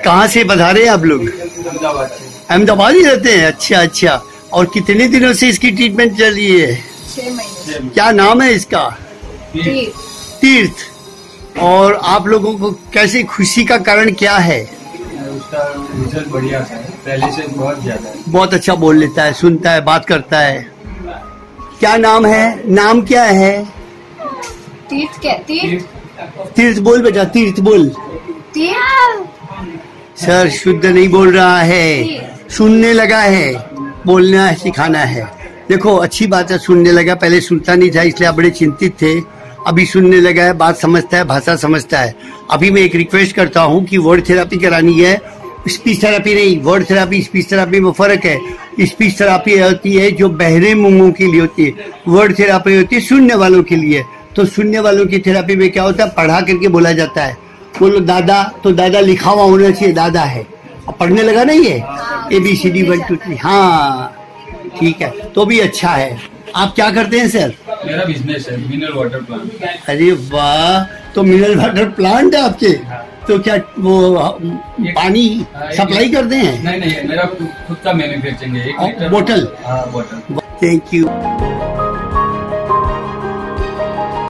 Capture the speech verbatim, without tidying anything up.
कहाँ से पधारे आप लोग? अहमदाबाद से। अहमदाबाद ही रहते हैं? अच्छा अच्छा। और कितने दिनों से इसकी ट्रीटमेंट चल रही है? छह महीने। क्या नाम है इसका? तीर्थ। तीर्थ। और आप लोगों को कैसे खुशी का कारण क्या है? उसका रिजल्ट बढ़िया था, पहले से बहुत ज्यादा है। बहुत अच्छा बोल लेता है, सुनता है, बात करता है। क्या नाम है? नाम क्या है? तीर्थ क्या? तीर्थ। तीर्थ बोल बेटा, तीर्थ बोल। तीर्थ। सर शुद्ध नहीं बोल रहा है, सुनने लगा है, बोलना है, सिखाना है। देखो अच्छी बात है, सुनने लगा, पहले सुनता नहीं था इसलिए आप बड़े चिंतित थे, अभी सुनने लगा है, बात समझता है, भाषा समझता है। अभी मैं एक रिक्वेस्ट करता हूँ कि वर्ड थेरापी करानी है, स्पीच थेरापी नहीं। वर्ड थेरापी स्पीच थेरापी में फर्क है। स्पीच थेरापी होती है जो बहरे मुंहों के लिए होती है, वर्ड थेरापी होती है सुनने वालों के लिए। तो सुनने वालों की थेरापी में क्या होता है, पढ़ा करके बोला जाता है। बोलो दादा, तो दादा लिखा हुआ होना चाहिए, दादा है। अब पढ़ने लगा नहीं है, A B C D one two three. हाँ ठीक है, तो भी अच्छा है। आप क्या करते हैं सर? मेरा बिजनेस है मिनरल वाटर प्लांट। अरे वाह, तो मिनरल वाटर प्लांट है आपके? तो क्या वो पानी सप्लाई करते हैं? नहीं नहीं, मेरा खुद का मैन्युफैक्चरिंग है। एक लीटर बोतल? हाँ बोतल। Thank you.